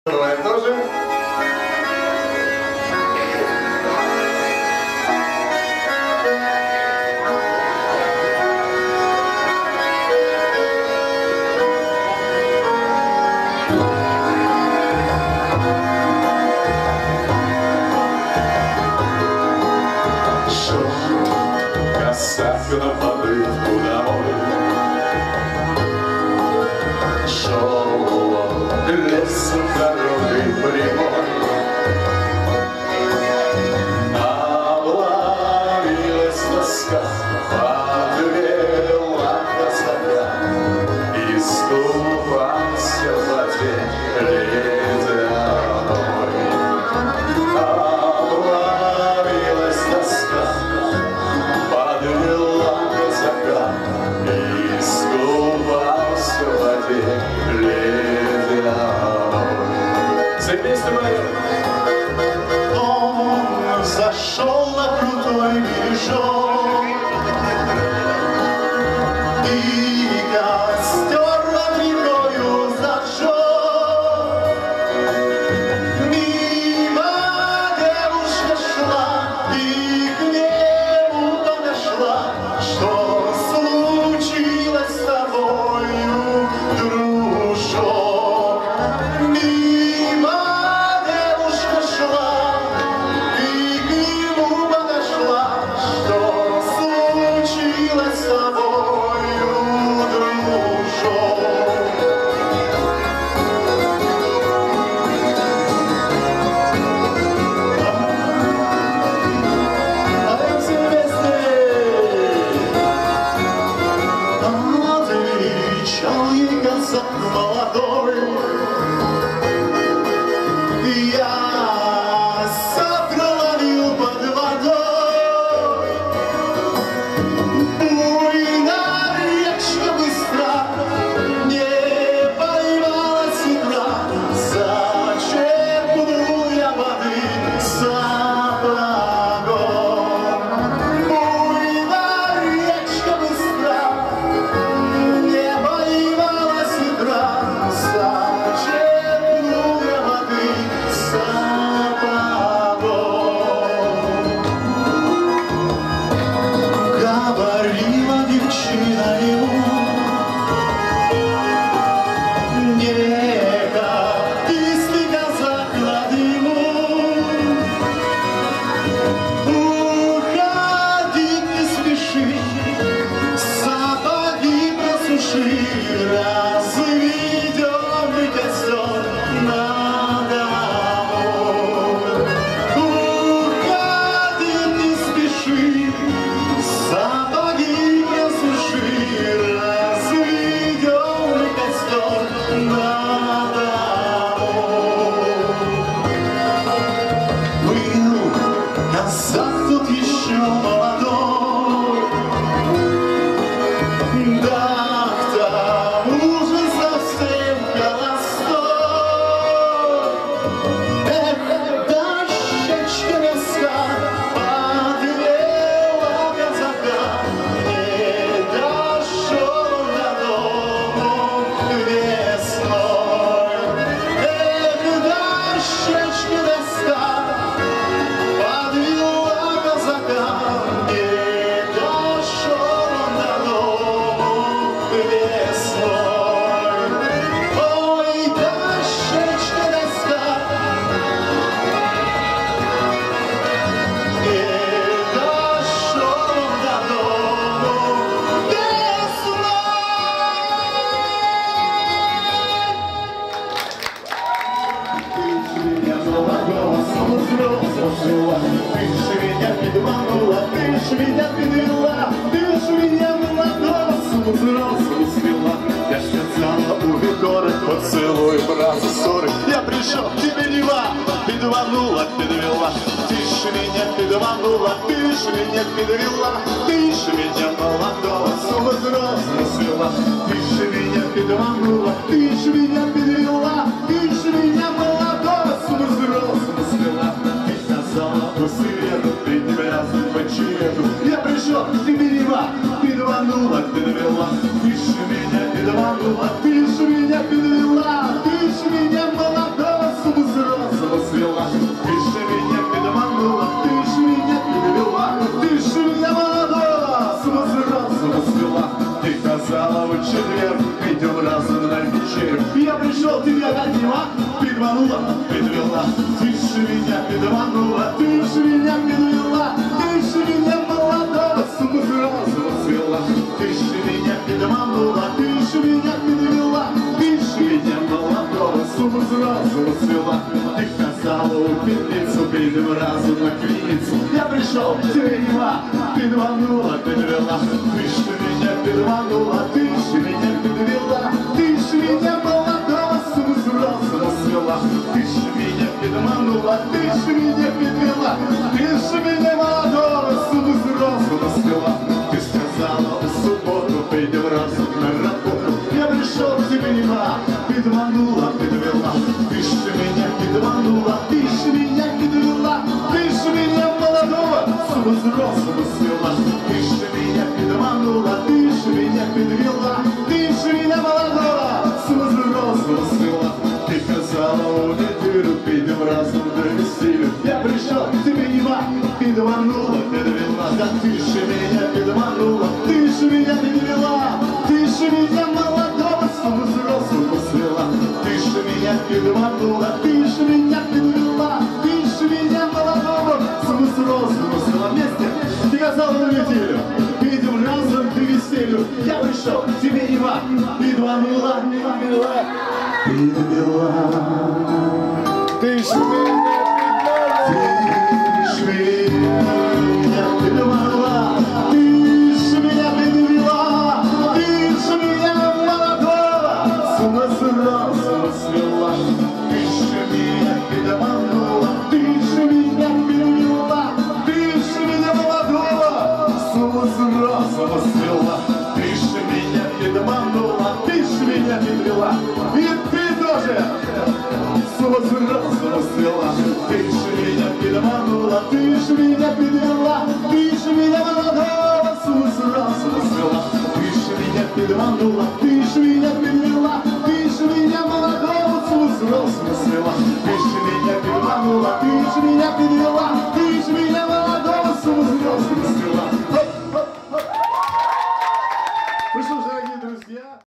Бывает тоже. Шел косарь на побывку домой. Шел лесом дорогой прямой. Обломилась тоска, подвела красота. Искупался в воде ледяной. Обломилась тоска, подвела красота. Искупался в воде ледяной. Совместно моя. Он зашел на крутой бережок, и костер над рекою зажег. Мимо девушка шла и к нему подошла. Что случилось с тобою, дружок? Мимо девушка шла и к нему подошла. Что случилось с тобою, дружок? Отвечал ей казак молодой: я завтра ловил под водой. Буйная речка быстра, не поймалась с утра. Зачерпнул я воды сапогом. Буйная речка быстра, не поймалась с утра. Зачерпнул я воды сапогом. Говорила девчина ему: нека, если казак над ему, уходить не спеши, сапоги просуши, разведем мы костер над домой. Уходить не спеши, сапоги просуши, разведем мы костер над домой. Был казак тут еще молодой, да к тому же совсем холостой. Эх, дощечка носка подвела казака, не дошел до дому весной. Эх, дощечка носка подвела казака, не дошел до дому весной. Ой, дощечка носка, не дошел до дому Ты ж меня подвела, ты ж меня подвела, ты ж меня молодого с взрослым свела. Я ж сказала у Егора: поцелуй, брат, ссоры. Я пришел, тебе нема, подванула, подвела. Ты ж меня подванула, ты ж меня подвела, ты ж меня молодого с взрослым свела. Ты ж меня подванула, ты ж меня подвела, ты ж меня молодого с взрослым свела. Ты сказала у сирену, ты не вязан по череду. Я пришел, тебе нема, подванула, подвела. Ты ж меня подванула, ты ж меня подвела, ты ж меня молодого с пришел, тебя подняла, подманула, подвела. Ты ж меня подманула, ты ж меня подвела, ты ж меня молодого с ума сразу свела. Ты ж меня подманула, ты ж меня подвела, ты ж меня молодого с ума сразу свела. Ты сказала у певицу, перед разу на квиницу. Я пришел, тебя подманула, подвела. Ты ж меня подманула, ты ж меня подвела, ты ж меня молодого с ума сразу свела. Ты ж меня подманула, ты ж меня подвела, ты ж меня молодого с ума сразу свела. Ты сказала в субботу, пойдем разом на работу. Я пришел, тебя подманула, подвела. Ты ж меня подманула, ты ж меня подвела, ты ж меня молодого с ума сразу свела. Ты ж меня подманула, ты ж меня подвела, ты ж меня молодого с ума сразу свела. Ты сказала у неделю, пойдем разом до веселья. Я пришел, тебе нева подманула, подвела. Да ты ж меня подманула, ты ж меня подвела, ты ж меня молодого с ума сразу свела. Ты ж меня подманула, ты ж меня подвела, ты ж меня молодого с ума сразу свела. Вместе ты сказала у неделю, пойдем разом до веселья. Я пришел, тебе нева подманула, подвела. Подвела. Ты ж меня подвела, ты ж меня подвела, ты ж меня молодого с ума сразу свела. Ты ж меня подманула, ты ж меня подвела, ты ж меня молодого с ума сразу свела. Ты ж меня подманула, ты ж меня подвела, и ты тоже с ума сразу свела. Ты ж меня подманула, ты ж меня подвела, ты ж меня молодого с ума сразу свела. Ты ж меня подманула, ты ж меня подвела, ты ж меня молодого с ума сразу свела. Ты ж меня подманула, ты ж меня подвела,